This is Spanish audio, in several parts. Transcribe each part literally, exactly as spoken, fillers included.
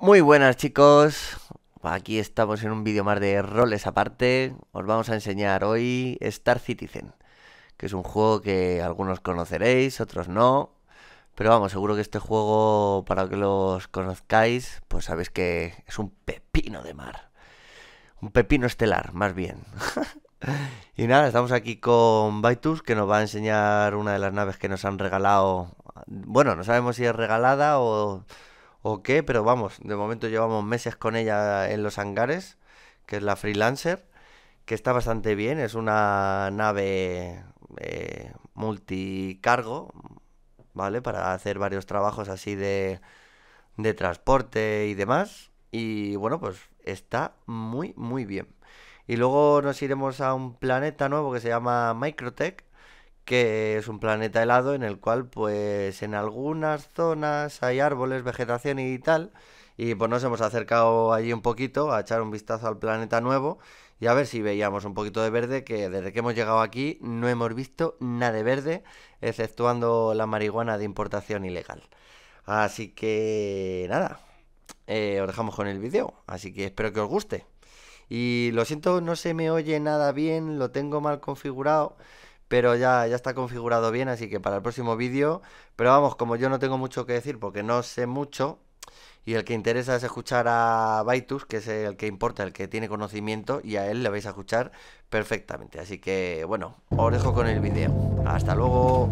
Muy buenas chicos, aquí estamos en un vídeo más de roles aparte. Os vamos a enseñar hoy Star Citizen, que es un juego que algunos conoceréis, otros no. Pero vamos, seguro que este juego, para que los conozcáis, pues sabéis que es un pepino de mar. Un pepino estelar, más bien. Y nada, estamos aquí con Baitus, que nos va a enseñar una de las naves que nos han regalado. Bueno, no sabemos si es regalada o... o qué, pero vamos, de momento llevamos meses con ella en los hangares, que es la Freelancer, que está bastante bien, es una nave eh, multicargo, ¿vale? Para hacer varios trabajos así de, de transporte y demás. Y bueno, pues está muy, muy bien. Y luego nos iremos a un planeta nuevo que se llama Microtech, que es un planeta helado en el cual pues en algunas zonas hay árboles, vegetación y tal, y pues nos hemos acercado allí un poquito a echar un vistazo al planeta nuevo y a ver si veíamos un poquito de verde, que desde que hemos llegado aquí no hemos visto nada de verde, exceptuando la marihuana de importación ilegal. Así que nada, eh, os dejamos con el vídeo, así que espero que os guste. Y lo siento, no se me oye nada bien, lo tengo mal configurado, pero ya, ya está configurado bien, así que para el próximo vídeo. Pero vamos, como yo no tengo mucho que decir porque no sé mucho, y el que interesa es escuchar a Baitus, que es el que importa, el que tiene conocimiento, y a él le vais a escuchar perfectamente. Así que bueno, os dejo con el vídeo. Hasta luego.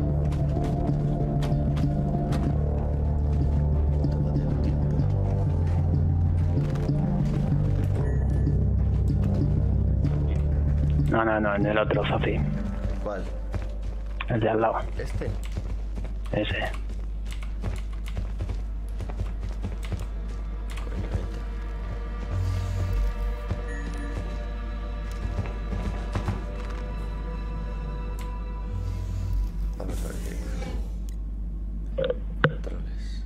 No, no, no, en el otro, Sofi. ¿Cuál? El de al lado. ¿Este? Ese. Vamos a ver qué controles.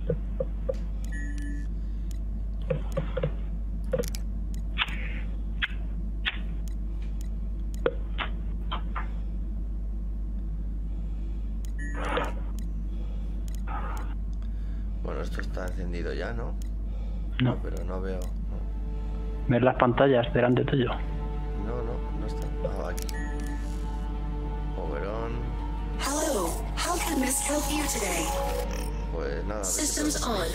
Bueno, esto está encendido ya, ¿no? No. Pero no veo. No, ¿Ves las pantallas delante tuyo? no, no, no está. Ah, aquí. Overon. Hello, how can Miss help you today? Pues nada, a ver si Systems puedo- on.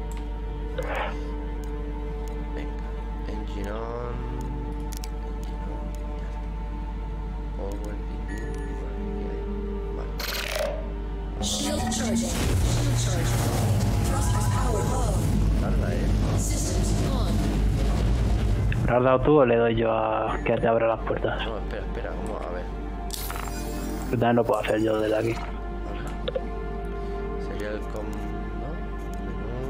Venga, engine on. Engine on. Ya está. Power, ping, ping, ping. Vale. Shield charging. Shield charging. Thrusters power low. Tarda, eh. Systems on. ¿Me lo has dado tú o le doy yo a que te abra las puertas? No, espera, espera, vamos a ver. Yo también lo puedo hacer yo desde aquí. Vale. Sería el com. ¿No? Menú.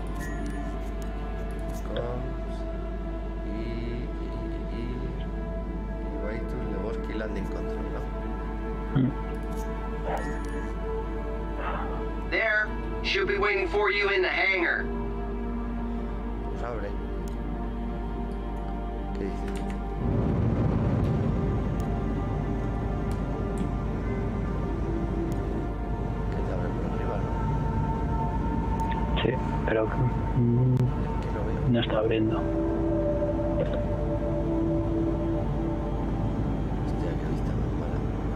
Coms. Y. Y. Y. Y. Baitus, Lebowski, Landing Control, ¿no? Mm. There. She'll be waiting for you in the hangar. Pues abre. ¿Qué dice? Que te abre por arriba, ¿no? Sí, pero mm, Que no veo. no está abriendo. Hostia, qué vista más mala.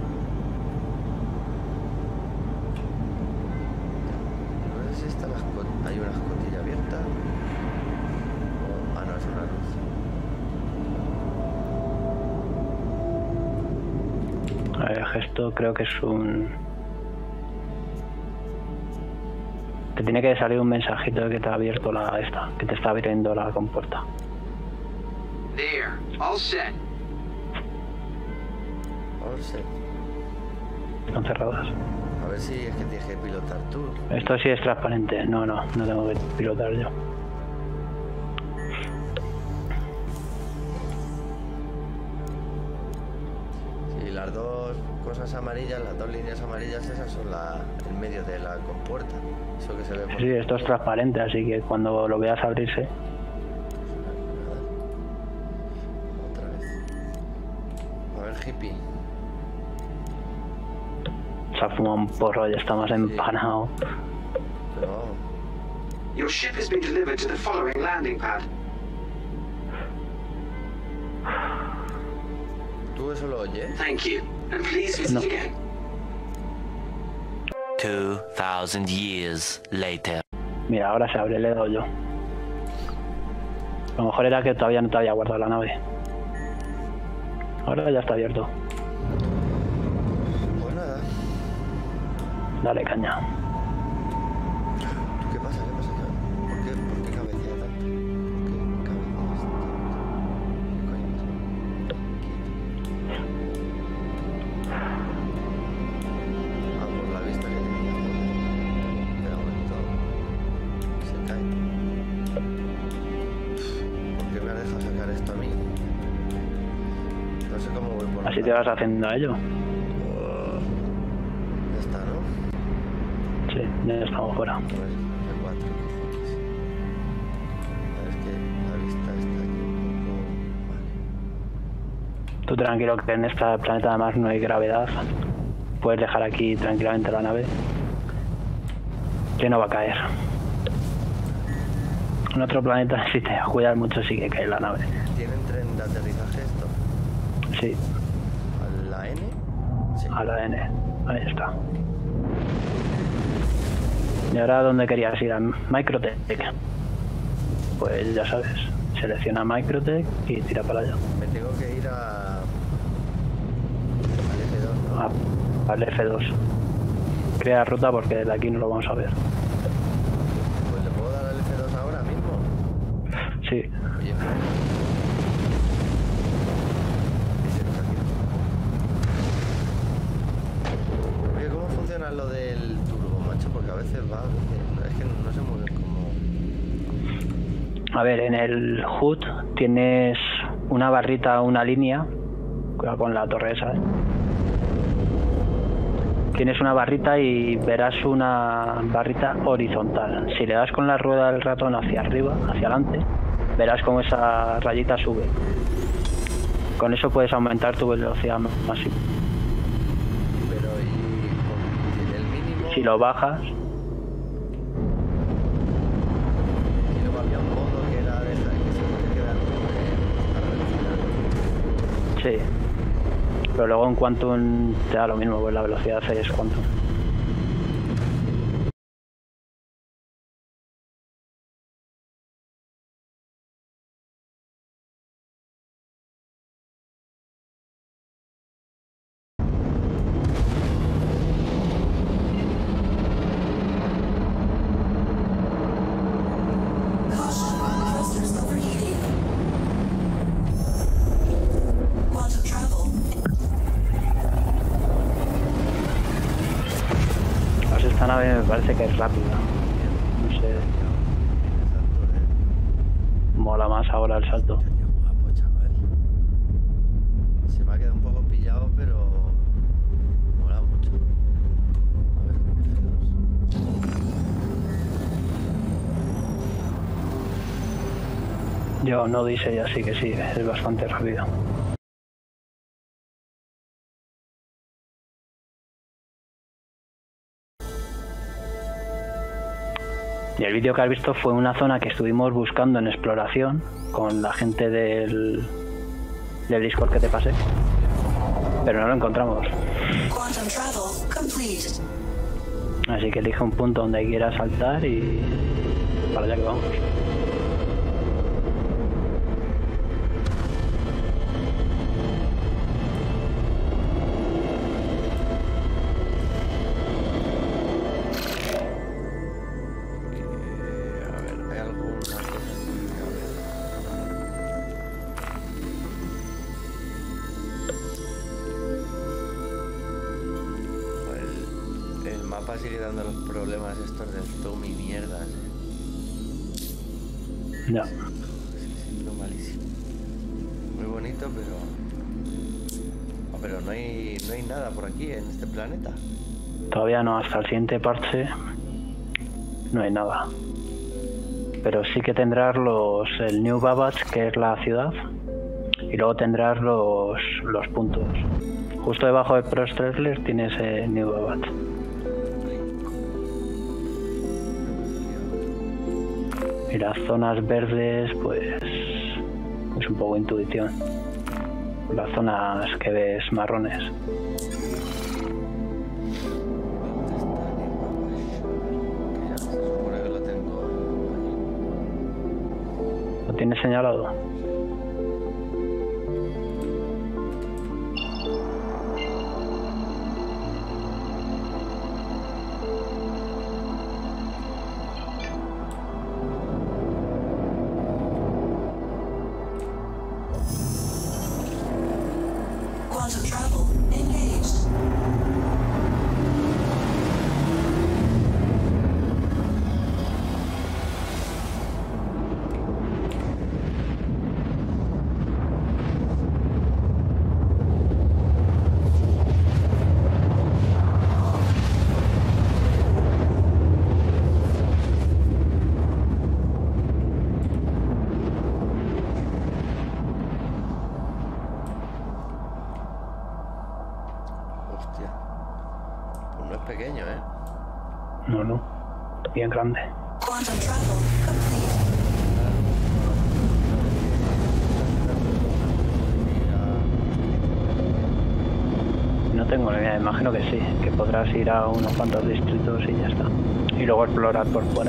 No sé si está la escot- hay una escotilla abierta. O- Ah, no, es una luz. A ver, el gesto creo que es un... Te tiene que salir un mensajito de que te ha abierto la esta, que te está abriendo la compuerta. There. All set. All set. Están cerradas. A ver si es que tienes que pilotar tú. Esto sí es transparente. No, no, no tengo que pilotar yo. Sí, las dos cosas amarillas, las dos líneas amarillas, esas son la, el medio de la compuerta. Eso que se ve por... Sí, esto es transparente, así que cuando lo veas abrirse... Otra vez. A ver, hippie. Se ha fumado un porro y está más empanado. Pero vamos. Your ship has been delivered to the following landing pad. ¿Tú eso lo oyes? Thank you, and please visit No. again. Two thousand years later. Mira, ahora se abre, le he dado yo. A lo mejor era que todavía no te había guardado la nave. Ahora ya está abierto. Pues nada. Dale caña. ¿Qué pasa? ¿Qué pasa? ¿Por qué, por qué cabecea tanto? ¿Por qué cabeceas tanto? ¿Qué coño pasa? Ah, por la vista que tenía. Espera un momento. Se cae. ¿Por qué me has dejado sacar esto a mí? No sé cómo voy por Así te vas haciendo a ello. Ya está, ¿no? Sí, ya estamos fuera. Pues F cuatro, cojones. Es que la vista está aquí un poco... Vale. Tú tranquilo que en este planeta además no hay gravedad. Puedes dejar aquí tranquilamente la nave. Que no va a caer. En otro planeta, si te cuidas mucho, sí que cae la nave. ¿Tienen tren de aterrizaje esto? Sí, ¿A la N? Sí. a la N. Ahí está. ¿Y ahora dónde querías ir? A Microtech. Pues ya sabes, selecciona Microtech y tira para allá. Me tengo que ir a... al F dos, ¿no? A, al F dos. Crea ruta porque de aquí no lo vamos a ver. Pues le puedo dar al F dos ahora mismo. Sí, Oye, ¿qué es esto aquí? Oye, ¿cómo funciona lo del turbo, macho? Porque a veces va, a veces... Es que no sé muy bien cómo... a ver, en el H U D tienes una barrita, una línea, cuidado con la torre esa, ¿eh? Tienes una barrita y verás una barrita horizontal. Si le das con la rueda del ratón hacia arriba, hacia adelante, verás cómo esa rayita sube. Con eso puedes aumentar tu velocidad máxima. Pero y con el mínimo... Si lo bajas, Y luego había un modo que era de esa, que se puede quedar a la velocidad. sí. Pero luego en Quantum te da lo mismo, pues la velocidad es Quantum. Caution, thrusters overheating. Quantum travel. Pues esta nave me parece que es rápida. No sé, mola más ahora el salto. Qué guapo, chaval. Se me ha quedado un poco pillado, pero mola mucho. A ver, F dos. Yo no dice así que sí, es bastante rápido. Y el vídeo que has visto fue una zona que estuvimos buscando en exploración con la gente del, del Discord que te pasé, pero no lo encontramos. Quantum travel complete. Así que elige un punto donde quieras saltar y para allá que vamos. Que, a ver, hay alguna cosa que... Pues el mapa sigue dando los problemas estos del zoom y mierdas, eh. Ya. Sigue siendo malísimo. Muy bonito, pero... Oh, pero no hay, no hay nada por aquí en este planeta. Todavía no, hasta el siguiente parche no hay nada. Pero sí que tendrás los el New Babbage, que es la ciudad, y luego tendrás los, los puntos. Justo debajo de Pro Stressler tienes el New Babbage. Y las zonas verdes, pues es un poco intuición. Las zonas que ves marrones. Que ya se supone que lo tengo ¿Lo tienes señalado? Quantum travel engaged. Hostia. Pues no es pequeño, ¿eh? No, no. Bien grande. Quantum travel complete. No tengo ni idea, imagino que sí, que podrás ir a unos cuantos distritos y ya está. Y luego explorar por fuera.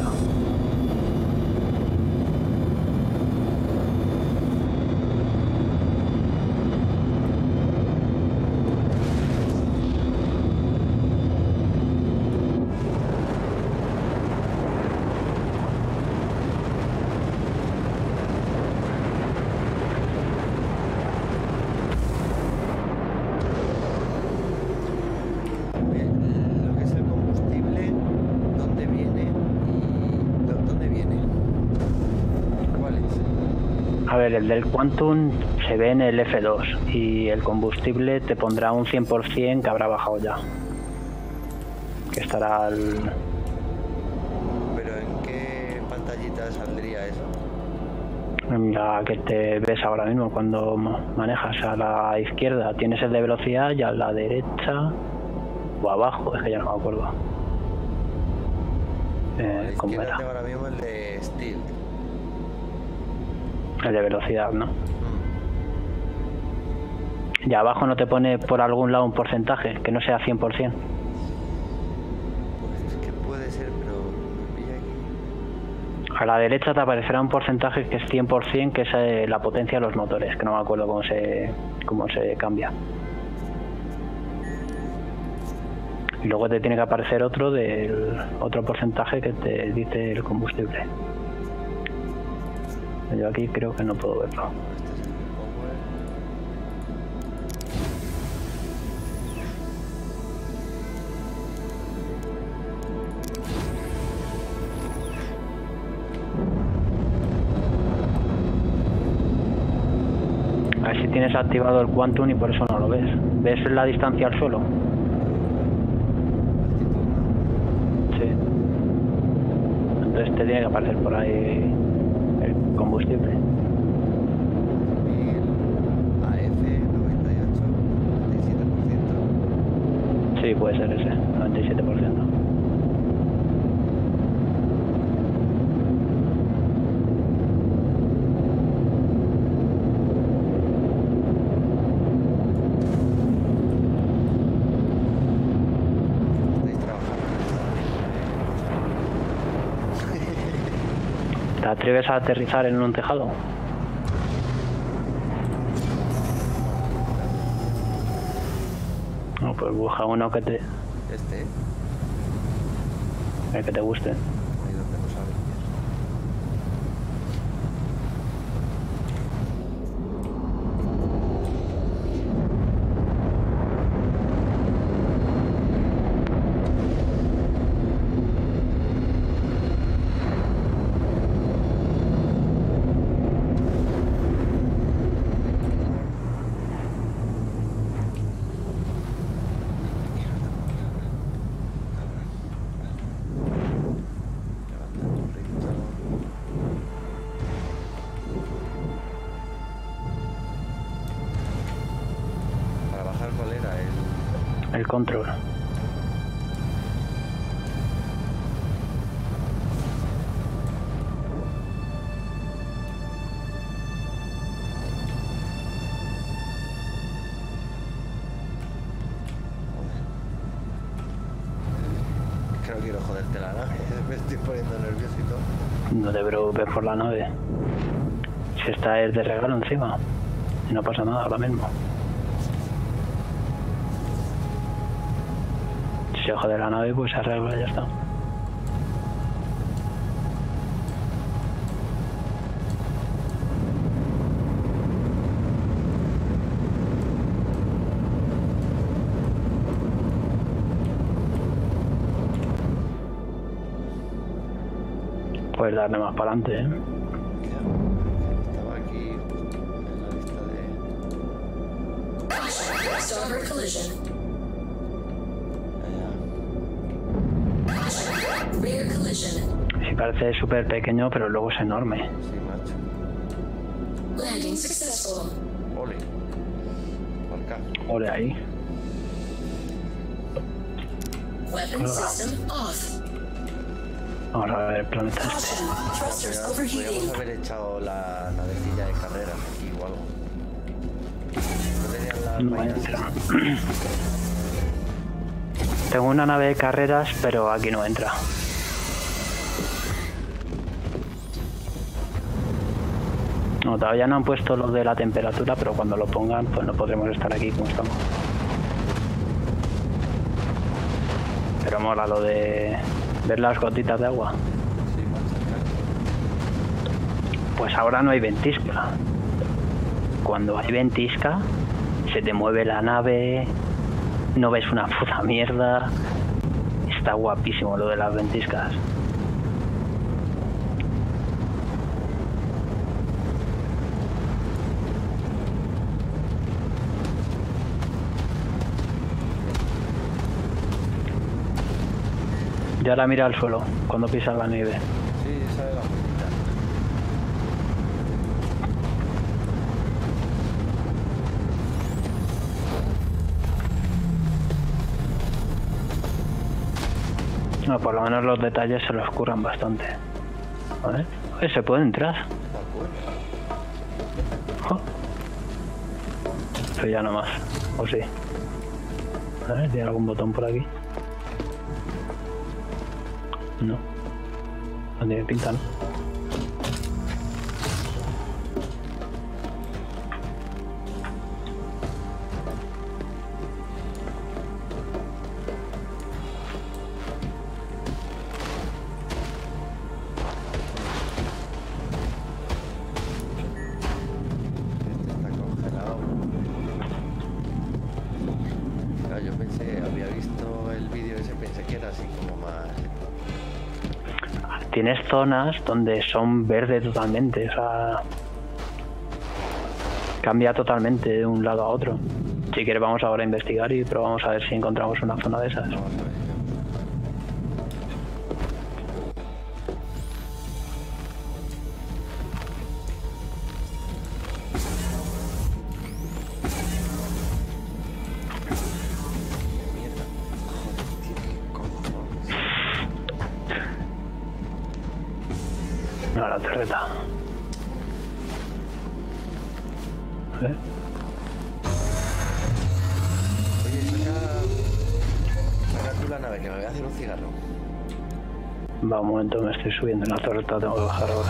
Lo que es el combustible, ¿dónde viene? Y ¿dó- ¿dónde viene? ¿Cuál es? A ver, el del Quantum se ve en el F dos y el combustible te pondrá un cien por cien que habrá bajado ya. Que estará al... ¿Pero en qué pantallita saldría eso? en la que te ves ahora mismo cuando ma- manejas. A la izquierda tienes el de velocidad y a la derecha o abajo, es que ya no me acuerdo. A Eh, la ¿Cómo izquierda era? tengo ahora mismo el de Steel. El de velocidad, ¿no? Mm. Y abajo no te pone por algún lado un porcentaje, que no sea cien por cien. Pues es que puede ser, pero me pilla aquí. A la derecha te aparecerá un porcentaje que es cien por cien, que es eh, la potencia de los motores, que no me acuerdo cómo se, cómo se cambia. Y luego te tiene que aparecer otro del otro porcentaje que te dice el combustible. Yo aquí creo que no puedo verlo. Este es el power. A ver si tienes activado el Quantum y por eso no lo ves. ¿Ves la distancia al suelo? Sí. Entonces te tiene que aparecer por ahí el combustible. A F noventa y ocho, noventa y siete por ciento. Sí, puede ser ese, noventa y siete por ciento. Estáis trabajando. ¿Te atreves a aterrizar en un tejado? No, pues busca uno que te, Este, el que te guste. ahí donde no sabe. Para bajar, ¿cuál era? El... El control. poniendo nerviosito. No te preocupes por la nave. Si esta es de regalo encima. Y no pasa nada ahora mismo. Si se jode la nave, pues se arregla y ya está. Puedes darle más para adelante, ¿eh? Estaba aquí en la lista de... Starboard collision. Allá. Rear collision. Sí, parece súper pequeño, pero luego es enorme. Sí, macho. Landing successful. Ole. Marca. Ole ahí. Weapon system off. Vamos a ver el planeta este. Caution. Thrusters Podríamos overheating. haber echado la navecilla de carreras aquí o algo. No tenían las No vainas entra. esas. Tengo una nave de carreras, pero aquí no entra. No, todavía no han puesto lo de la temperatura, pero cuando lo pongan, pues no podremos estar aquí como estamos. Pero mola lo de ver las gotitas de agua. Sí, macho. Pues ahora no hay ventisca. Cuando hay ventisca, se te mueve la nave, no ves una puta mierda. Está guapísimo lo de las ventiscas. Y ahora mira al suelo cuando pisas la nieve. Sí, sale la puntita. No, por lo menos los detalles se los curran bastante. A ver, Oye, se puede entrar. Está cool. Oh. Pero ya no más. O sí. A ver, ¿tiene algún botón por aquí? No. No tiene pinta, ¿no? Este está congelado. Claro, yo pensé, había visto el vídeo ese, pensé que era así como más... Tienes zonas donde son verde totalmente, o sea... Cambia totalmente de un lado a otro. Si quieres vamos ahora a investigar y probamos a ver si encontramos una zona de esas. Vamos a ver. Mierda. Joder, tío, qué cojones. Mira la torreta. A ver. Oye, saca... Saca tú la nave, que me voy a hacer un cigarro. Va, un momento, me estoy subiendo en la torreta, tengo que bajar ahora.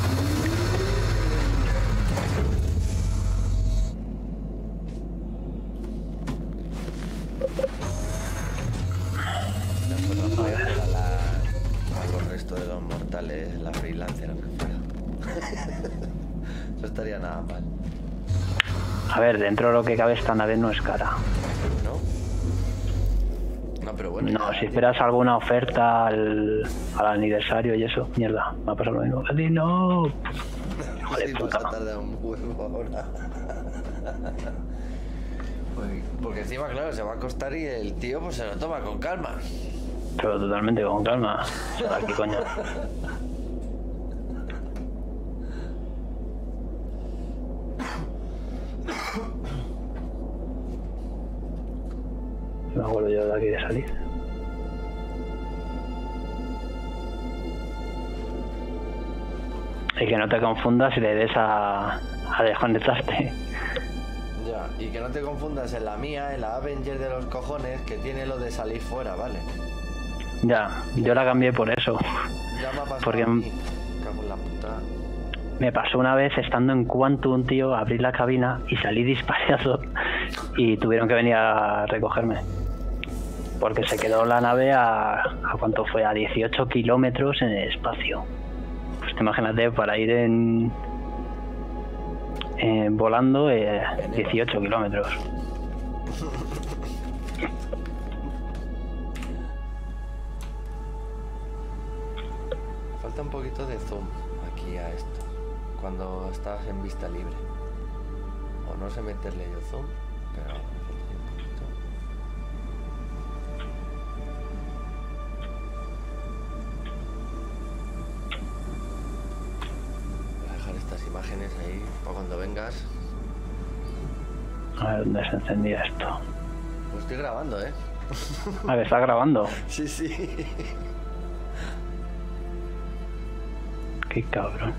La foto a, la, a los restos de los mortales, la freelancer, aunque fuera. No estaría nada mal, A ver, dentro de lo que cabe esta nave no es cara. ¿no? No, pero bueno. No, ya- si esperas alguna oferta al, al aniversario y eso, mierda, me ha pasado lo mismo. ¡Adi, no! Hijo de Sí, puta. vas a tardar un huevo ahora. Porque- Porque encima, claro, se va a acostar y el tío pues se lo toma con calma. Pero totalmente con calma. Aquí, coño. Me acuerdo yo de aquí de salir. Y que no te confundas y le des a, a desconectarte. Ya, y que no te confundas en la mía, en la Avenger de los cojones, que tiene lo de salir fuera, ¿vale? Ya, yo la cambié por eso. Ya me ha pasado Porque a mí. Cago en la puta. me pasó una vez estando en Quantum, tío, abrí la cabina y salí disparado y tuvieron que venir a recogerme. Porque se quedó la nave a, a cuánto fue, a dieciocho kilómetros en el espacio. Pues te imagínate, para ir en, en volando eh, dieciocho kilómetros. Falta un poquito de zoom aquí a esto. Cuando estás en vista libre. O no sé meterle yo zoom, pero me falta un poquito. Voy a dejar estas imágenes ahí para cuando vengas. A ver dónde se encendía esto. Pues estoy grabando, ¿eh? A ver, está grabando. Sí, sí. Qué cabrón.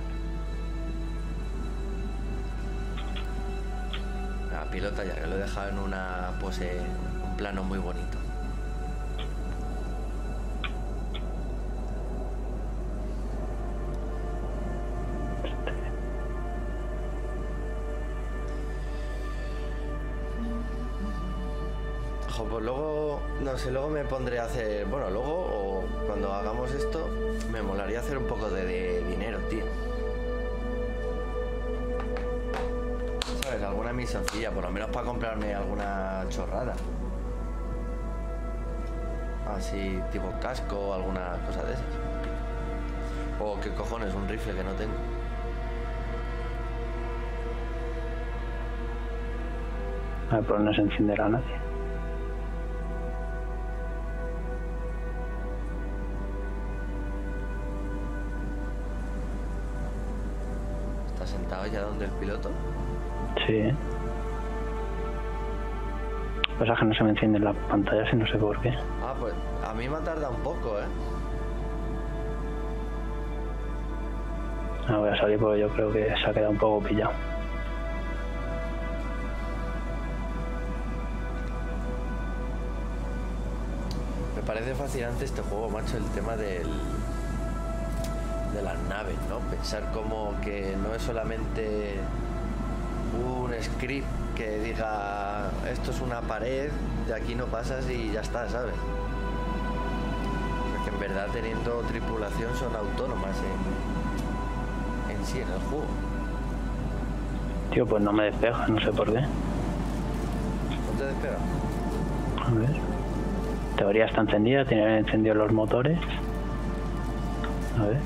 La pilota ya que lo he dejado en una pose, un plano muy bonito. Jo, pues luego, no sé, luego me pondré a hacer, bueno, luego o cuando hagamos esto, me molaría hacer un poco de, de dinero, tío. ¿Sabes? Alguna misioncilla, por lo menos para comprarme alguna chorrada. Así, tipo casco o alguna cosa de esas. O qué cojones, un rifle que no tengo. A ver, pues no se encenderá nadie. ¿Está sentado ya donde el piloto? Sí. Pues es que no se me encienden las pantallas y no sé por qué. Ah, pues a mí me ha tardado un poco, ¿eh? No voy a salir porque yo creo que se ha quedado un poco pillado. Me parece fascinante este juego, macho, el tema del de las naves, ¿no? Pensar como que no es solamente un script que diga esto es una pared, de aquí no pasas y ya está, ¿sabes? Porque en verdad teniendo tripulación son autónomas en, en sí, en el juego. Tío, pues no me despega, no sé por qué. ¿No te despega? A ver. Teoría está encendida, tienen encendidos los motores. A ver.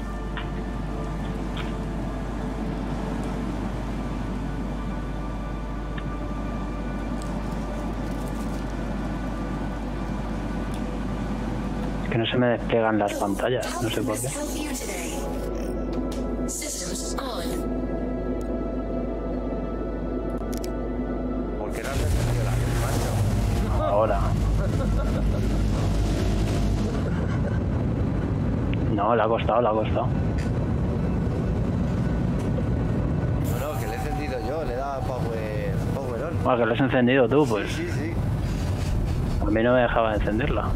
Es que no se me despliegan las pantallas, no sé por qué. Healthier today. Systems on. ¿Por qué no has encendido la luz, macho? Ahora. No, le ha costado, le ha costado. No, no, que le he encendido yo, le he dado power, power on. Bueno, que lo has encendido tú, pues. Sí, sí. A mí no me dejaba de encenderla.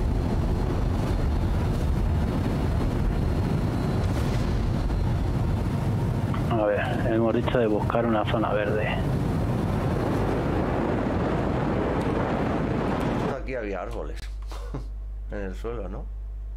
A ver, hemos dicho de buscar una zona verde. Aquí había árboles en el suelo, ¿no?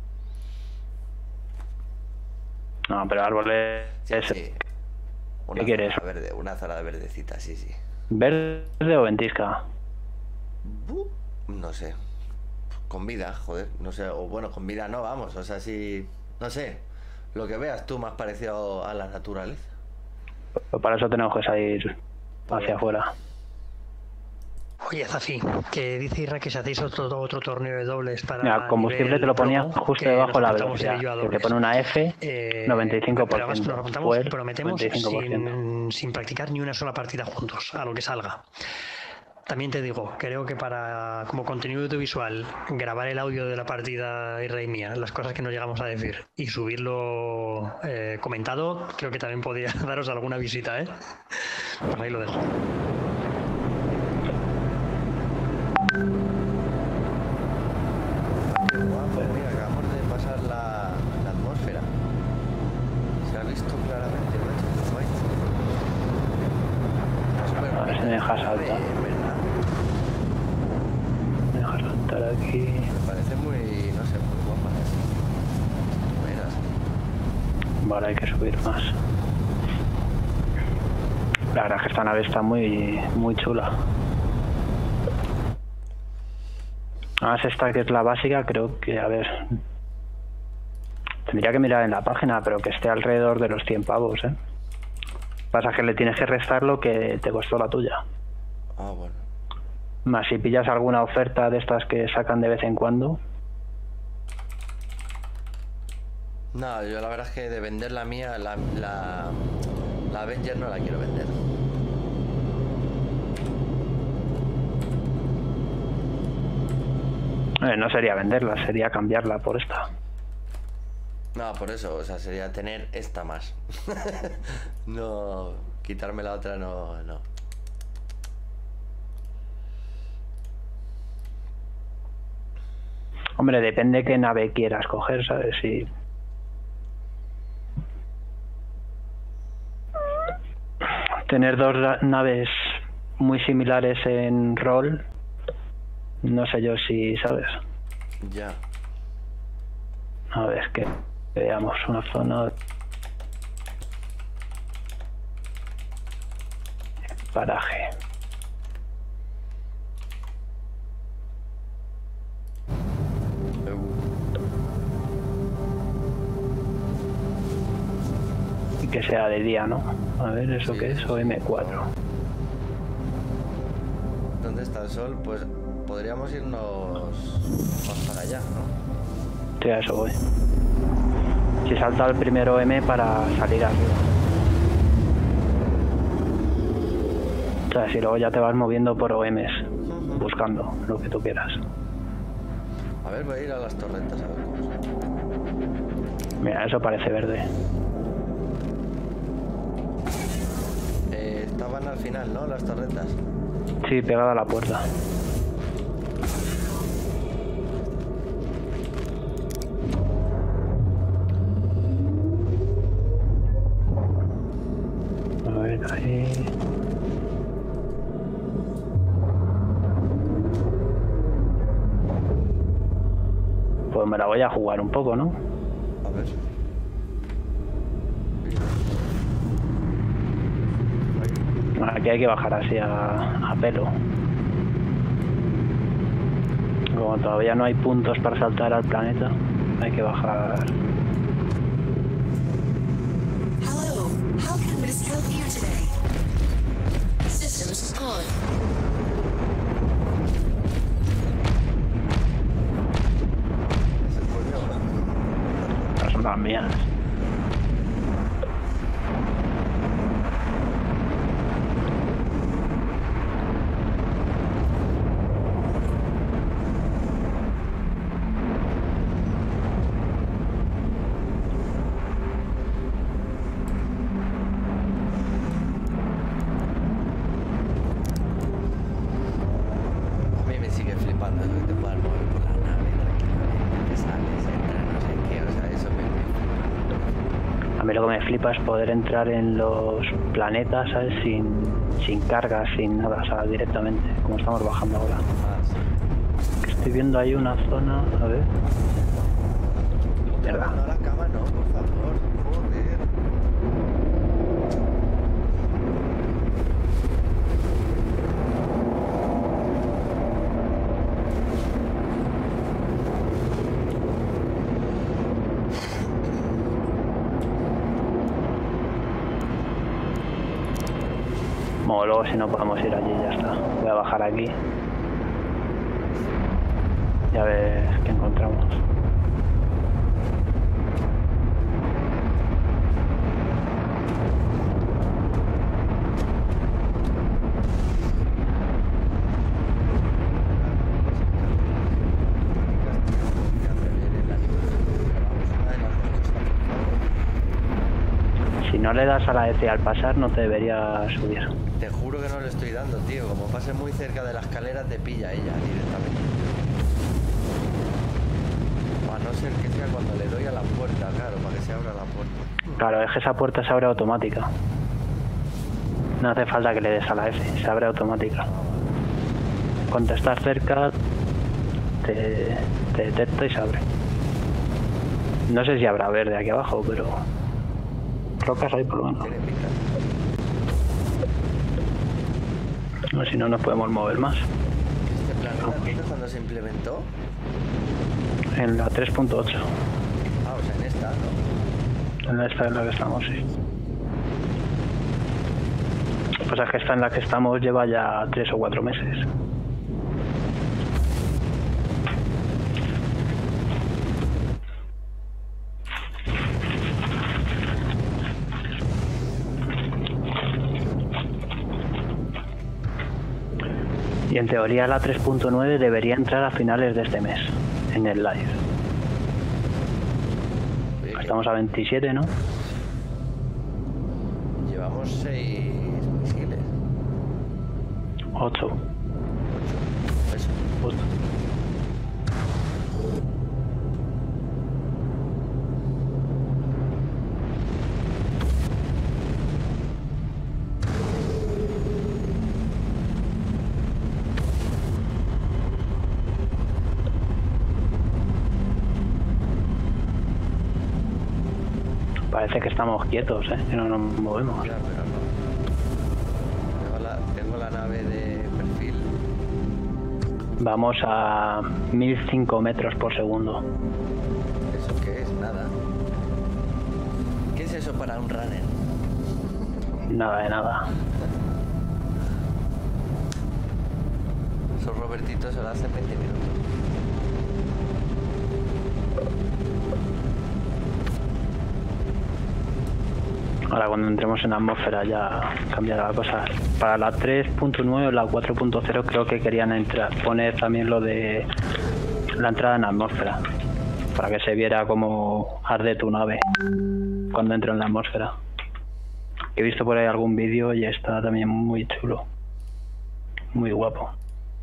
No, pero árboles... es Sí. Una ¿Qué quieres? zona verde, una zona verdecita, sí, sí. ¿Verde o ventisca? Bu- No sé. Con vida, joder, no sé, o bueno, con vida no, vamos, o sea, sí, no sé, lo que veas tú más parecido a la naturaleza. Pues para eso tenemos que salir hacia afuera. Oye, Zafi, que dice Irra que si hacéis otro, otro torneo de dobles para. Mira, combustible nivel te lo ponía pro, justo que debajo de la nos apuntamos velocidad. en ello a Que te dobles. pone una F, Eh, noventa y cinco por pero además ciento. nos apuntamos, Fuel, pero metemos noventa y cinco por ciento. sin, sin practicar ni una sola partida juntos, a lo que salga. También te digo, creo que para como contenido audiovisual, grabar el audio de la partida Irra y mía, las cosas que nos llegamos a decir, y subirlo eh, comentado, creo que también podría daros alguna visita, ¿eh? Pues ahí lo dejo. Qué guapo, mira, deja nave, saltar. ¿verdad? Deja saltar aquí. Me parece muy, no sé, muy guapa así. Verás. Vale, hay que subir más. La verdad es que esta nave está muy, muy chula. Además esta que es la básica, creo que, a ver... Tendría que mirar en la página, pero que esté alrededor de los cien pavos, ¿eh? Pasa que le tienes que restar lo que te costó la tuya. Ah, bueno. Más si pillas alguna oferta de estas que sacan de vez en cuando. No, yo la verdad es que de vender la mía, la, la, la Avenger no la quiero vender. Eh, no sería venderla, sería cambiarla por esta. No, por eso, o sea, sería tener esta más. No, quitarme la otra no, no. Hombre, depende qué nave quieras coger, ¿sabes? Si... Tener dos ra- naves muy similares en rol, no sé yo si, ¿sabes? Ya. A ver, que veamos una zona... Paraje. Y que sea de día, ¿no? A ver, ¿eso Sí, qué es? eso O sí. M cuatro. ¿Dónde está el sol? Pues podríamos irnos más para allá, ¿no? Sí, a eso voy. Si salta el primero M para salir arriba. O sea, si luego ya te vas moviendo por O Ms, buscando lo que tú quieras. A ver, voy a ir a las torretas a ver cómo son. Mira, eso parece verde. Eh, estaban al final, ¿no? Las torretas. Sí, pegada a la puerta. A ver, ahí... Pues me la voy a jugar un poco, ¿no? A ver. Aquí hay que bajar así a, a pelo. Como todavía no hay puntos para saltar al planeta, hay que bajar. Hello, how can Miss help you today? Systems on. Ese fue yo. No son las mías. A mí me sigue flipando eso que te puedas mover por la nave tranquilamente, que sales, entras, no sé qué, o sea, eso me, me A mí lo que me flipa es poder entrar en los planetas, ¿sabes? Sin, sin cargas, sin nada, o sea, directamente, como estamos bajando ahora. Ah, sí. Que estoy viendo ahí una zona, a ver. Mierda. No, la cama no, por favor, joder. Bueno, luego si no podemos ir allí, ya está. Voy a bajar aquí. Y a ver qué encontramos. Si no le das a la F al pasar, no te debería subir. Te juro que no le estoy dando, tío. Como pase muy cerca de la escalera, te pilla ella directamente. A no ser que sea cuando le doy a la puerta, claro, para que se abra la puerta. Claro, es que esa puerta se abre automática. No hace falta que le des a la F, se abre automática. Cuando estás cerca, te, te detecta y se abre. No sé si habrá verde aquí abajo, pero rocas hay por lo menos. Tiene pinta. No, si no nos podemos mover más. Este planeta, entonces, cuando se implementó, En la tres punto ocho. ah, o sea, en esta, ¿no? En esta en la que estamos, sí. Pues es que esta en la que estamos lleva ya tres o cuatro meses. Y en teoría la tres punto nueve debería entrar a finales de este mes, en el live. Oye, que Estamos a veintisiete, ¿no? llevamos seis misiles. ocho. Eso. Justo. Parece que estamos quietos, ¿eh? Que no nos movemos. Ya, pero no. Tengo la, tengo la nave de perfil. Vamos a mil cinco metros por segundo. ¿Eso qué es? Nada. ¿Qué es eso para un runner? Nada de nada. Esos Robertitos se lo hacen veinte minutos. Ahora cuando entremos en la atmósfera ya cambiará la cosa. Para la tres punto nueve o la cuatro punto cero creo que querían entrar, poner también lo de la entrada en la atmósfera. Para que se viera cómo arde tu nave cuando entro en la atmósfera. He visto por ahí algún vídeo y está también muy chulo. Muy guapo.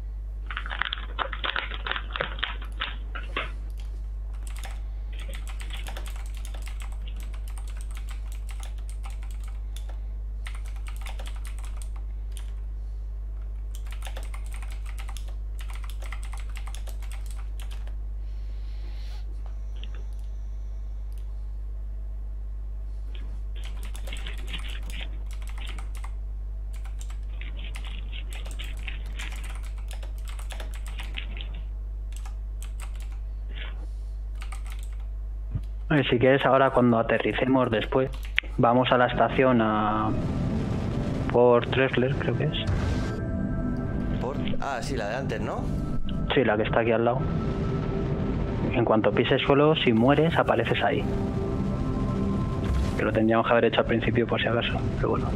Eh, Si quieres ahora cuando aterricemos después, vamos a la estación a Port Tressler, creo que es. Por... Ah, sí, la de antes, ¿no? Sí, la que está aquí al lado. En cuanto pises suelo, si mueres, apareces ahí. Que lo tendríamos que haber hecho al principio por si acaso, pero bueno.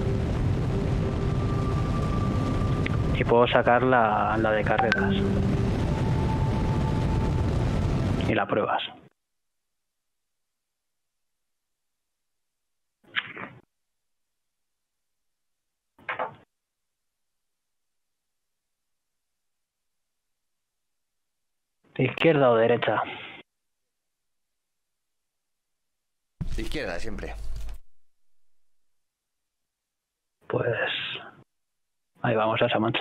Y puedo sacar la, la de carreras. Y la pruebas. ¿Izquierda o derecha? Izquierda, siempre. Pues ahí vamos a esa mancha.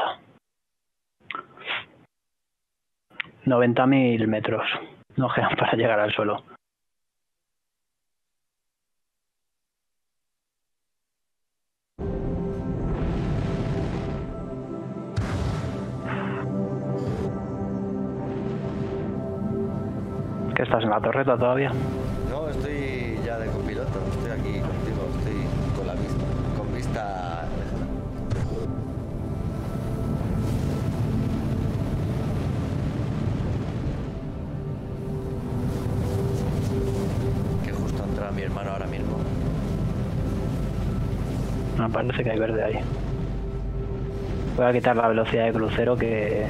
noventa mil metros nos quedan para llegar al suelo. ¿Qué estás en la torreta todavía? No, estoy ya de copiloto. Estoy aquí contigo. Estoy con la vista. Con vista lejana. Que justo entra mi hermano ahora mismo. Me parece que hay verde ahí. Voy a quitar la velocidad de crucero que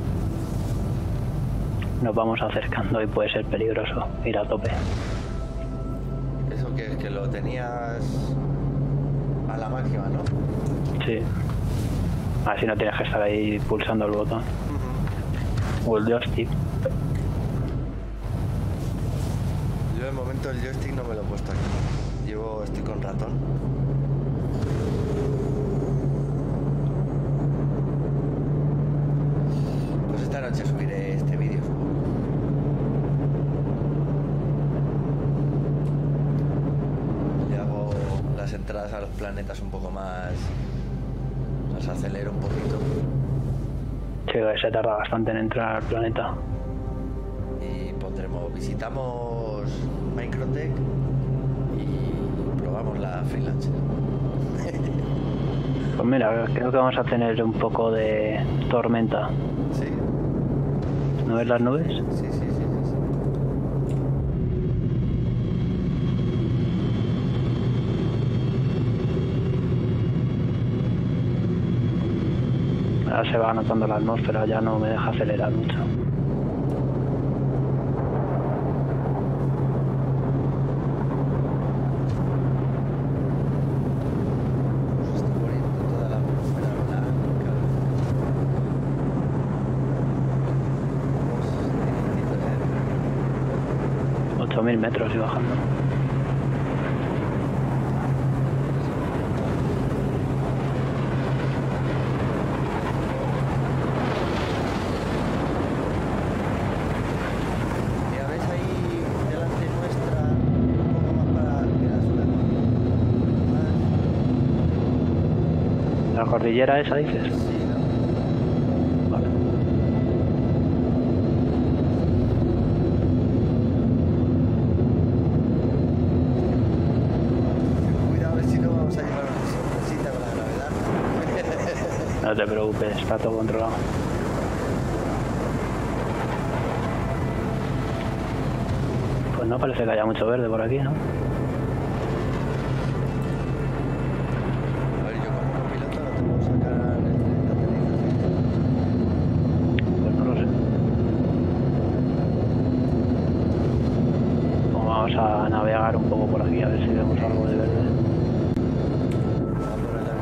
nos vamos acercando y puede ser peligroso ir a tope. Eso que, que lo tenías a la máxima, ¿no? Sí. Así no tienes que estar ahí pulsando el botón. O el joystick. Yo de momento el joystick no me lo he puesto aquí. Llevo, estoy con ratón. las entradas a los planetas un poco más... las acelero un poquito. Sí, se tarda bastante en entrar al planeta. Y pondremos, visitamos Microtech y probamos la Freelancer. Pues mira, creo que vamos a tener un poco de tormenta. ¿Sí? ¿No ves las nubes? Sí, sí, sí, sí, sí. Ahora se va notando la atmósfera, ya no me deja acelerar mucho. Se está poniendo toda la atmósfera blanca. ocho mil metros y bajando. Mira, ves ahí delante nuestra, un poco más para... Mira, sube más. ¿La cordillera esa dices? Sí, ¿no? Vale. Cuidado a ver si no vamos a llevar una sorpresita con la gravedad. No te preocupes, está todo controlado. Pues no parece que haya mucho verde por aquí, ¿no? A ver, yo como piloto no te puedo sacar el catalizador. Pues no lo sé. Pues vamos a navegar un poco por aquí a ver si vemos algo de verde. Va por allá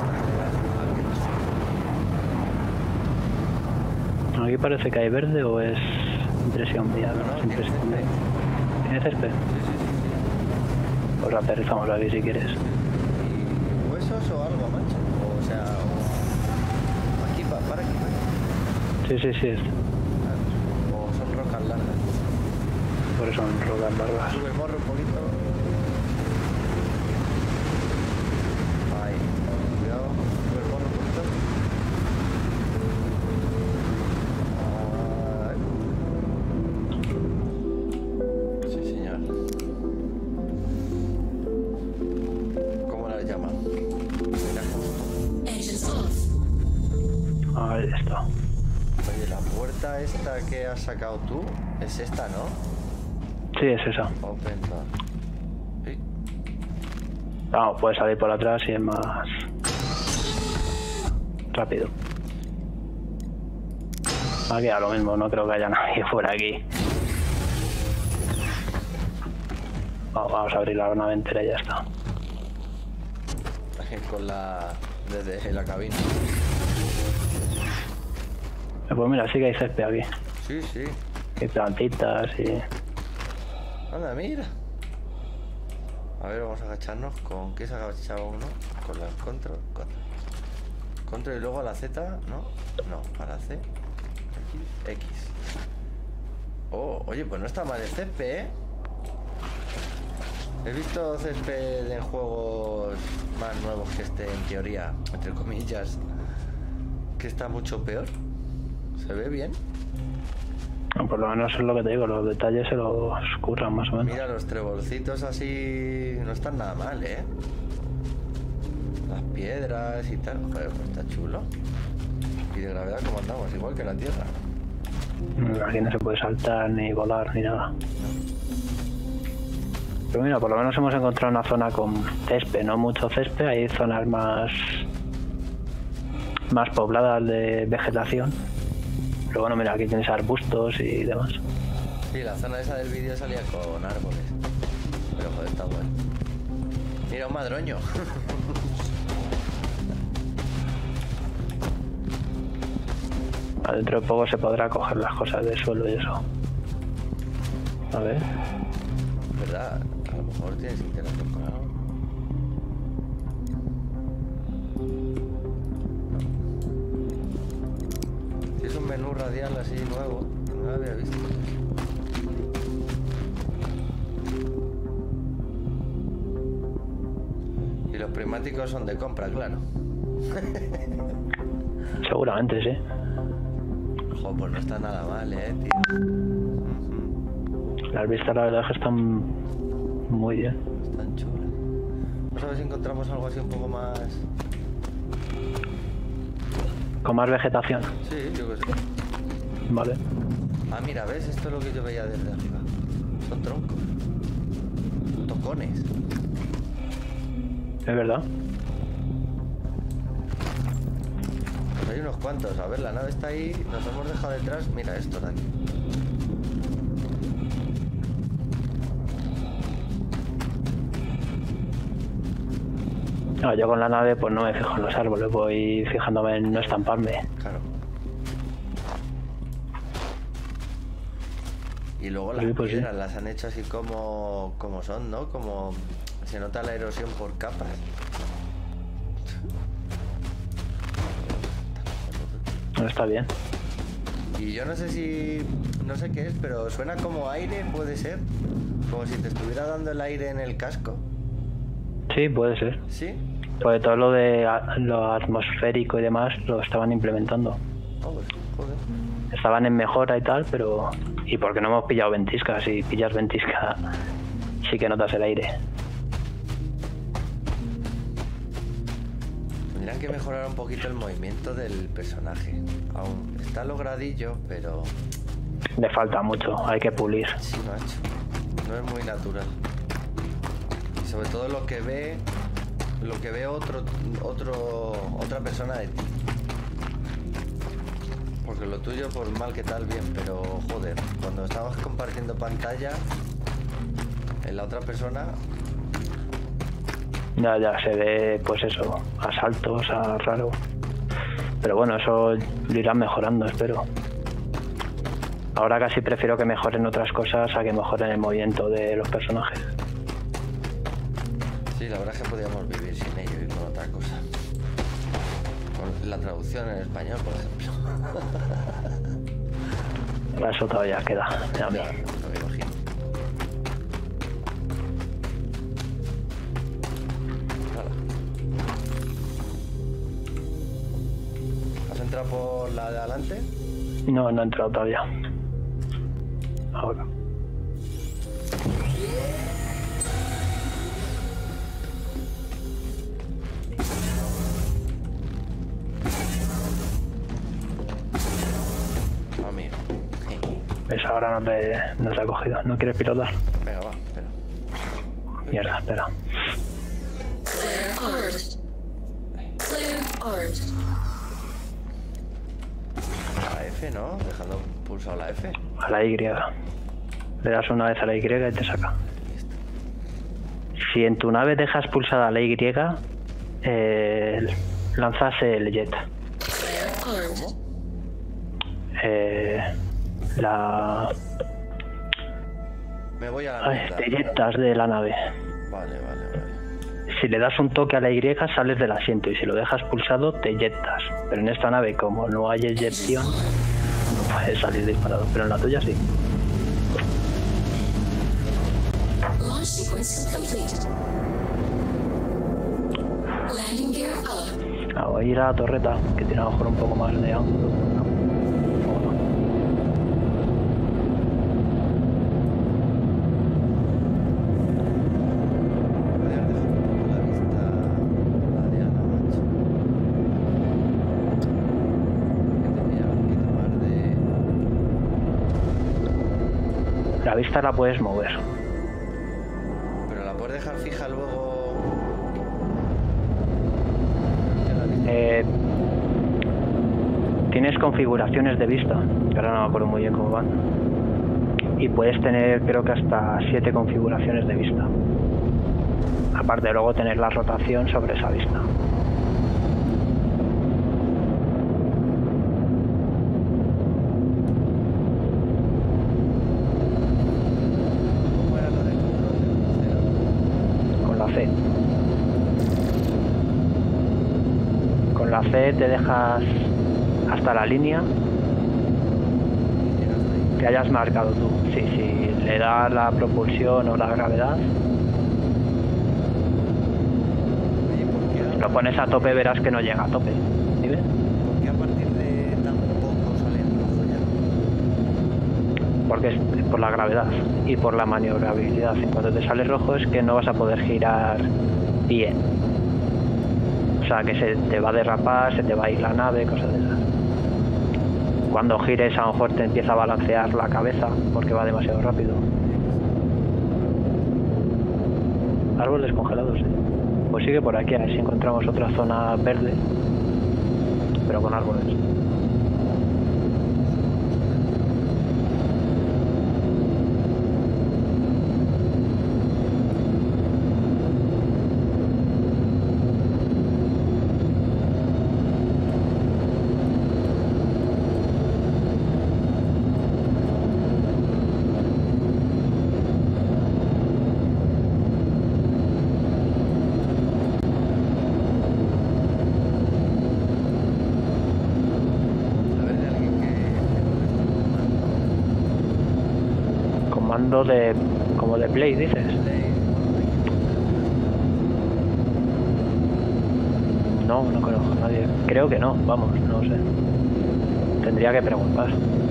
que está Aquí parece que hay verde o es impresión mía, No, no, no, es tiene impresión césped. mía. ¿Tiene césped? Sí, sí, sí, Pues aterrizamos aquí si quieres. sí. ¿Y huesos o algo, macho? O sea, o... aquí, pa- para aquí, para aquí. Sí, sí, sí, es- O son rocas largas. por eso son rocas largas. Sube el morro un poquito. Ahí. Cuidado. Sube el morro un poquito. Ahí. Sí, señor. ¿Cómo la llaman? Mira. Engines off. Ahí está. Oye, la puerta esta que has sacado tú es esta, ¿no? Sí, es esa. Open door. Sí. Vamos, puedes salir por atrás y es más rápido. Aquí a lo mismo, no creo que haya nadie por aquí. Vamos, vamos a abrir la nave entera y ya está. Con la... desde la cabina. Eh, Pues mira, sí que hay césped aquí. Sí, sí. Hay plantitas y... Anda, mira. A ver, vamos a agacharnos. ¿Con qué se agachaba uno? Con la control. Control. Control y luego a la Z, ¿no? No, a la C. X. X. Oh, oye, pues no está mal el césped, ¿eh? He visto césped en juegos más nuevos que este, en teoría, entre comillas, que está mucho peor. Se ve bien. No, por lo menos es lo que te digo, los detalles se los curran más o menos. Mira, los trebolcitos así no están nada mal, ¿eh? Las piedras y tal. Joder, pues está chulo. Y de gravedad como andamos, igual que la Tierra. Aquí no se puede saltar, ni volar, ni nada. Pero mira, por lo menos hemos encontrado una zona con césped, no mucho césped, hay zonas más más pobladas de vegetación. Pero bueno, mira, aquí tienes arbustos y demás. Sí, la zona esa del vídeo salía con árboles. Pero joder, está bueno. Mira, un madroño. Dentro de poco se podrá coger las cosas del suelo y eso. A ver. ¿Verdad? A lo mejor tienes interacción con algo. No. Si es un menú radial así nuevo, no lo había visto. Y los prismáticos son de compra, claro. Seguramente, sí. Joder, pues no está nada mal, eh, tío. Las vistas la verdad es que están muy bien. Están chulas. Vamos a ver si encontramos algo así un poco más... Con más vegetación. Sí, yo qué sé. Vale. Ah, mira, ¿ves? Esto es lo que yo veía desde arriba. Son troncos. Tocones. Es verdad. Pues hay unos cuantos. A ver, la nave está ahí. Nos hemos dejado detrás. Mira esto de aquí. No, yo con la nave pues no me fijo en los árboles, voy fijándome en no estamparme. Claro. Y luego las Sí, pues sí. piedras las han hecho así como, como son, ¿no? Como se nota la erosión por capas. No está bien. Y yo no sé si... No sé qué es, pero suena como aire, puede ser. Como si te estuviera dando el aire en el casco. Sí, puede ser. ¿Sí? Pues todo lo de a- lo atmosférico y demás lo estaban implementando. Oh, pues, joder. Estaban en mejora y tal, pero... ¿Y porque no hemos pillado ventisca? Si pillas ventisca, sí que notas el aire. Tendrían que mejorar un poquito el movimiento del personaje. Aún está logradillo, pero... Le falta mucho, hay que pulir. Sí, macho. No es muy natural. Y sobre todo lo que ve... Lo que ve otro, otro, otra persona de ti. Porque lo tuyo, por mal que tal, bien, pero joder, cuando estabas compartiendo pantalla, en la otra persona, Ya, ya, se ve, pues eso, a saltos, a raro. Pero bueno, eso lo irán mejorando, espero. Ahora casi prefiero que mejoren otras cosas a que mejoren el movimiento de los personajes. sí, la verdad es que podíamos vivir sin ello y con otra cosa. Con la traducción en español, por ejemplo. Eso todavía queda, a mí. Ya, lo imagino. Hala. ¿Has entrado por la de adelante? No, no he entrado todavía. Ahora. Amigo. Esa ahora no te, no te ha cogido. ¿No quieres pilotar? Venga, va, espera. Mierda, espera. Flare armed. Flare armed. La F, ¿no? Dejando pulsado la F. A la Y. Le das una vez a la Y y te saca. Si en tu nave dejas pulsada la Y, eh, lanzas el jet. Flare armed. Eh, la... Me voy a la Ay, mierda. te yetas de la nave. Vale, vale, vale. Si le das un toque a la Y, sales del asiento. Y si lo dejas pulsado, te yetas. Pero en esta nave, como no hay eyección, no puedes salir disparado. Pero en la tuya sí. Launch sequence complete. Landing gear up. Ah, voy a ir a la torreta, que tiene a lo mejor un poco más de ángulo. No. O no. Podrías dejar un poco la vista variada, macho. Que te pillara un poquito más de... La vista la puedes mover. Pero la puedes dejar fija luego... Que la vista- Eh, tienes configuraciones de vista, que ahora no me acuerdo muy bien cómo van. Y puedes tener, creo que hasta siete configuraciones de vista. Aparte de luego tener la rotación sobre esa vista. ¿Cómo era lo del control de crucero? Con la C. Con la C te dejas hasta la línea Y llegas ahí. que hayas marcado tú. Sí, si le das la propulsión o la gravedad, lo pones a tope verás que no llega a tope. ¿Sí ves? ¿Por qué a partir de tan poco sale en rojo ya? Porque es por la gravedad y por la maniobrabilidad. En cuanto te sale rojo es que no vas a poder girar bien. O sea, que se te va a derrapar, se te va a ir la nave, cosas de esas. Cuando gires a lo mejor te empieza a balancear la cabeza porque va demasiado rápido. Árboles congelados, ¿eh? Pues sigue por aquí, a ver si encontramos otra zona verde, pero con árboles. Comando de... como de play, dices. No, no conozco a nadie. Creo que no, vamos, no sé. Tendría que preguntar.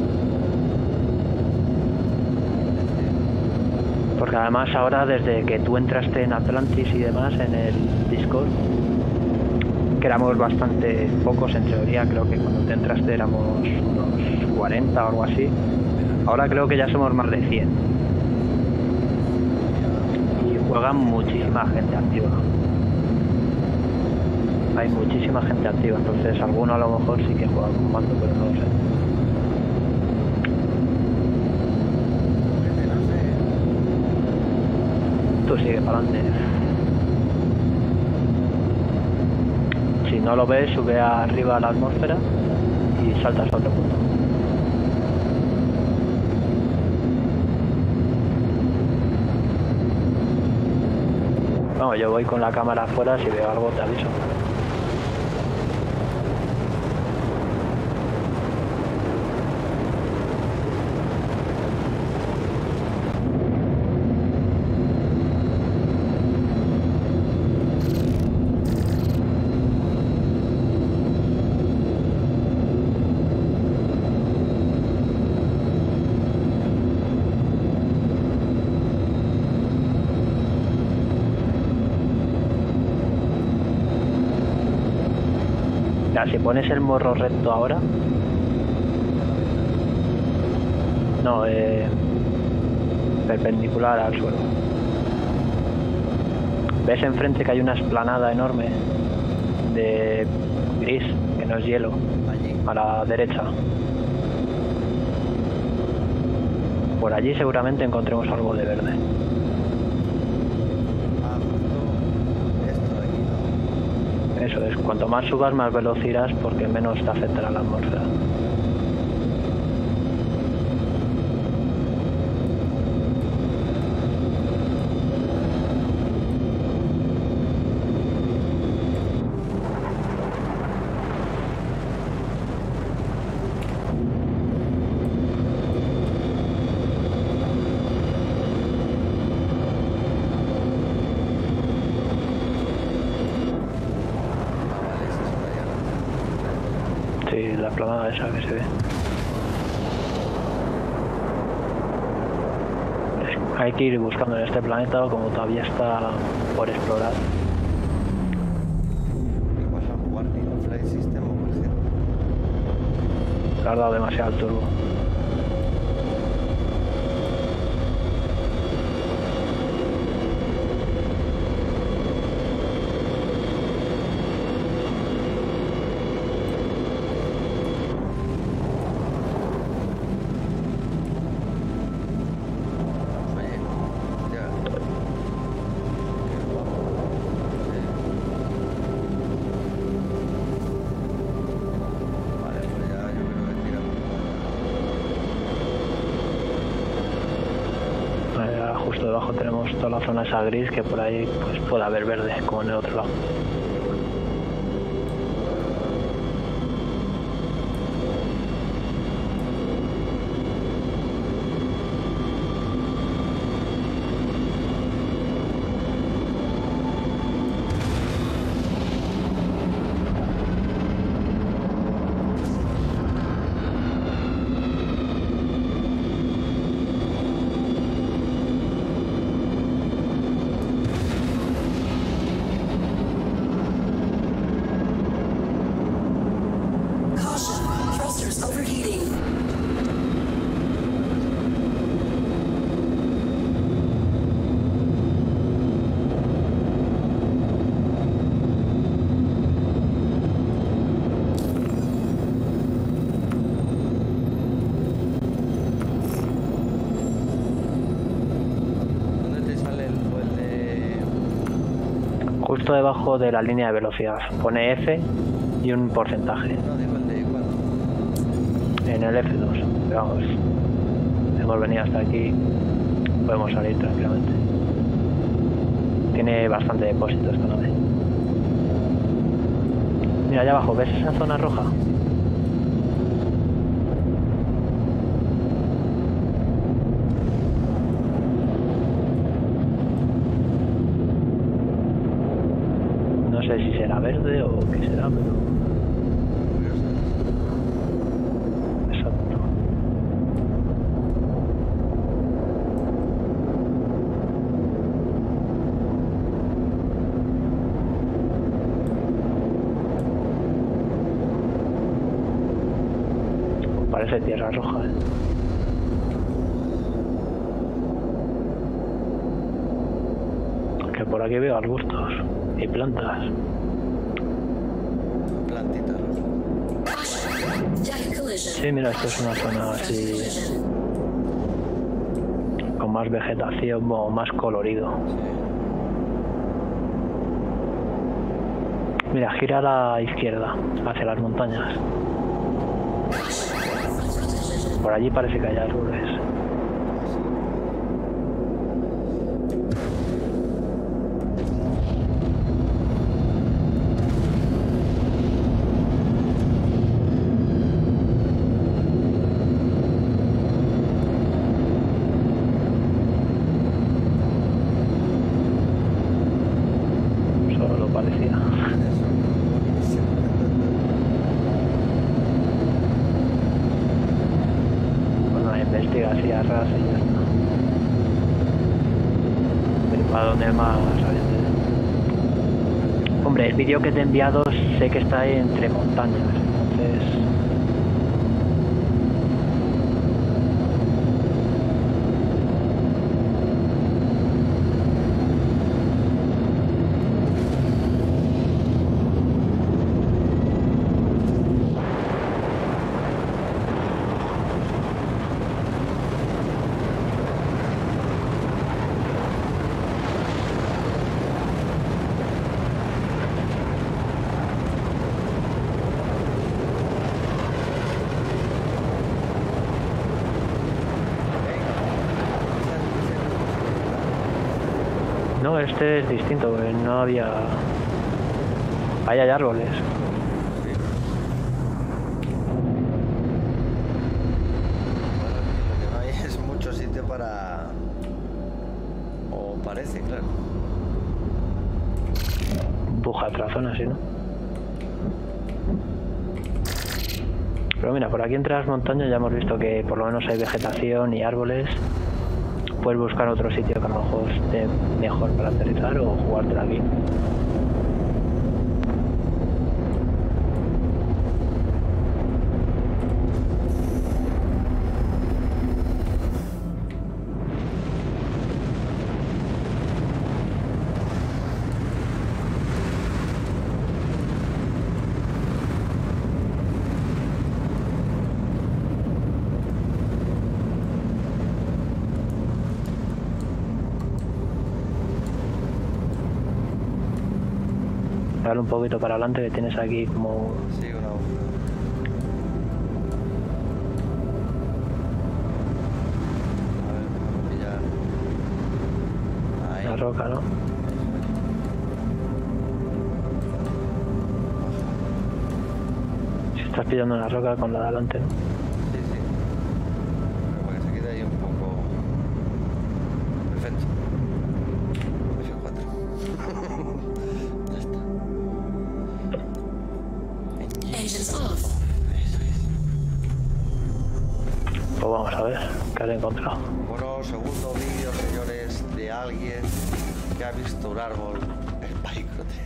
Porque además ahora, desde que tú entraste en Atlantis y demás, en el Discord, que éramos bastante pocos en teoría, creo que cuando te entraste éramos unos cuarenta o algo así. Ahora creo que ya somos más de cien. Y juegan muchísima gente activa. Hay muchísima gente activa, entonces alguno a lo mejor sí que juega con mando, pero no lo sé. Tú sigue para adelante. Si no lo ves, sube arriba a la atmósfera y saltas a otro punto. No, yo voy con la cámara afuera, si veo algo te aviso. Si pones el morro recto ahora, no, eh, perpendicular al suelo, ves enfrente que hay una explanada enorme de gris, que no es hielo, a la derecha. Por allí seguramente encontremos algo de verde. Eso es, cuanto más subas más veloz irás porque menos te afectará la atmósfera. Sí, la planada esa que se ve. Es- hay que ir buscando en este planeta, como todavía está por explorar. ¿Y vas a jugar ni con Flight System o con Jet? Le has dado demasiado al turbo. Oye, ya. Qué guapo. Sí. Vale, pues ya yo creo que tiramos. Eh, justo debajo tenemos toda la zona esa gris que por ahí pues puede haber verde, como en el otro lado. justo debajo de la línea de velocidad. Pone F y un porcentaje. No, digo el de cuatro. En el F dos. Pero vamos, hemos venido hasta aquí. Podemos salir tranquilamente. Tiene bastante depósito esta nave. Mira allá abajo, ¿ves esa zona roja? No sé si será verde o qué será, pero... Exacto. Parece tierra roja, ¿eh? Que por aquí veo arbustos y plantas. Plantita roja. Jack collision. Sí, mira, esto es una zona así con más vegetación o más colorido. Mira, gira a la izquierda, hacia las montañas. Por allí parece que hay árboles. Solo lo parecía. Bueno, investiga así a ras y ya está. Pero para dónde más saliente. Hombre, el vídeo que te he enviado sé que está ahí entre montañas, entonces... No, este es distinto, porque no había... Ahí hay árboles. Lo que no hay es mucho sitio para... O parece, claro. Empuja otra zona, sí, ¿no? Pero mira, por aquí entre las montañas ya hemos visto que por lo menos hay vegetación y árboles. Puedes buscar otro sitio que a lo mejor esté mejor para aterrizar o jugártela aquí. Dale un poquito para adelante que tienes aquí como... Sí, una hoja. A ver, vamos a pillar. Ahí. una roca, ¿no? Si estás pillando una roca con la de adelante, ¿no? Sí, sí. Pero para que se quede ahí un poco... Perfecto. F cuatro. Ya está. Engines off. Eso es. Pues vamos a ver qué has encontrado. Bueno, segundo vídeo, señores, de alguien que ha visto un árbol en Picrotet.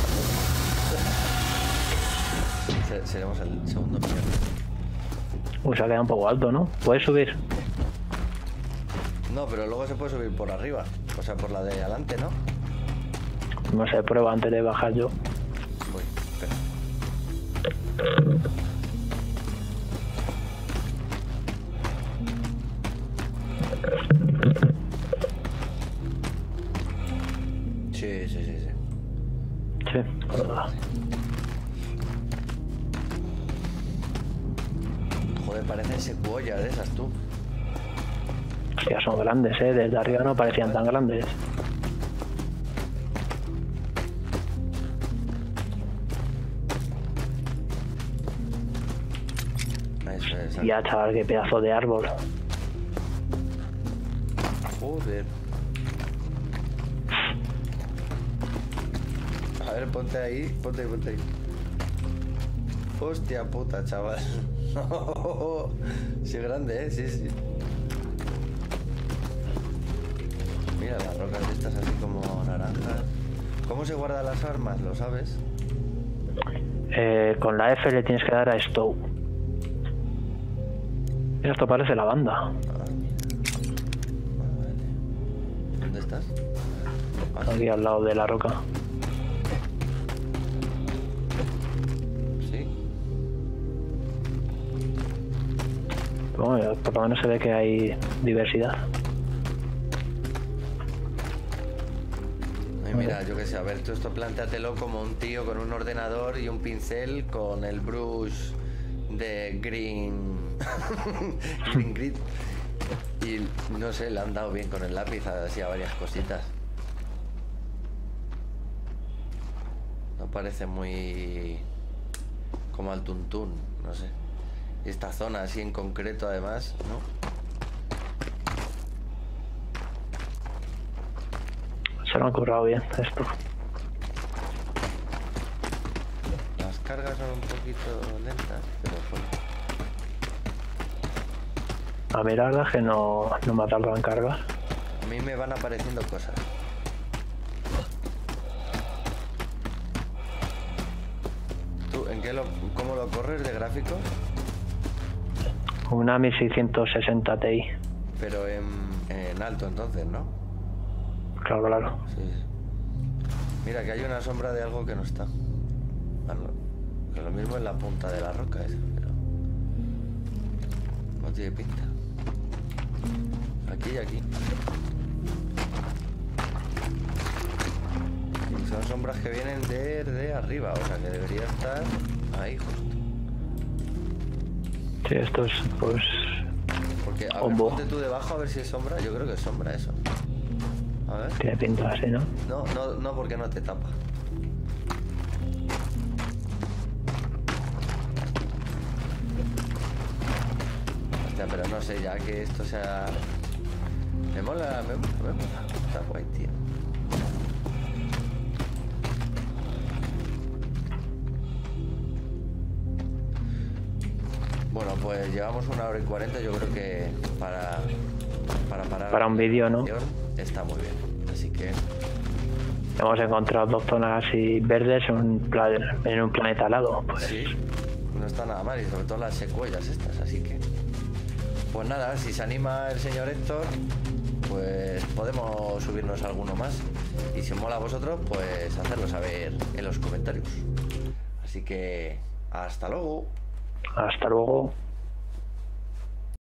Se- Seremos el segundo vídeo. Uy, se ha quedado un poco alto, ¿no? ¿Puedes subir? No, pero luego se puede subir por arriba. O sea, por la de adelante, ¿no? No sé, prueba antes de bajar yo. Voy, espera. Sí, sí, sí, sí. Sí, verdad. Joder, parecen secuoyas de esas, tú. Hostia, son grandes, ¿eh? Desde arriba no parecían tan grandes. Eso es. Ya, chaval, qué pedazo de árbol. Joder. A ver, ponte ahí, ponte ahí, ponte ahí. Hostia puta, chaval. Sí, es grande, ¿eh? Sí, sí. Mira las rocas estas así como naranjas. ¿Cómo se guardan las armas? ¿Lo sabes? Eh, con la F le tienes que dar a Stow. Mira, esto parece la banda. Ah, mira. Ah, vale. ¿Dónde estás? Aquí. Aquí al lado de la roca. Sí. Bueno, por lo menos se ve que hay diversidad. Ay, mira, yo qué sé, a ver, tú esto plántatelo como un tío con un ordenador y un pincel con el brush de Green... Green Grid. Y no sé, le han dado bien con el lápiz así a varias cositas. No parece muy... como al tuntún, no sé. Y esta zona así en concreto además, ¿no? Se lo han currado bien esto. Las cargas son un poquito lentas, pero bueno. A mí la verdad es que no, no me ha tardado en cargar. A mí me van apareciendo cosas. ¿Tú en qué lo, cómo lo corres de gráfico? Una mil seiscientos sesenta Ti. Pero en, en alto entonces, ¿no? Claro, claro. Sí. Mira que hay una sombra de algo que no está. Ah, no. Que lo mismo en la punta de la roca esa, pero no tiene pinta. Aquí y aquí. Y son sombras que vienen de, de arriba, o sea que debería estar ahí justo. Sí, esto es, pues... Porque a ver, Combo. ponte tú debajo a ver si es sombra. Yo creo que es sombra eso. A ver. Tiene pinta así, ¿no? No, no, no, porque no te tapa. Hostia, pero no sé, ya que esto sea... Me mola, me mola, me mola. Está guay, tío. Bueno, pues llevamos una hora y cuarenta, yo creo que para... Para, parar Para un la vídeo, ¿no? grabación está muy bien. Así que... Hemos encontrado dos zonas así verdes en un, pla- en un planeta helado. Pues Sí, no está nada mal, y sobre todo las secuelas estas, así que... Pues nada, si se anima el señor Héctor, pues podemos subirnos alguno más. Y si os mola a vosotros, pues hacerlo saber en los comentarios. Así que... hasta luego. hasta luego.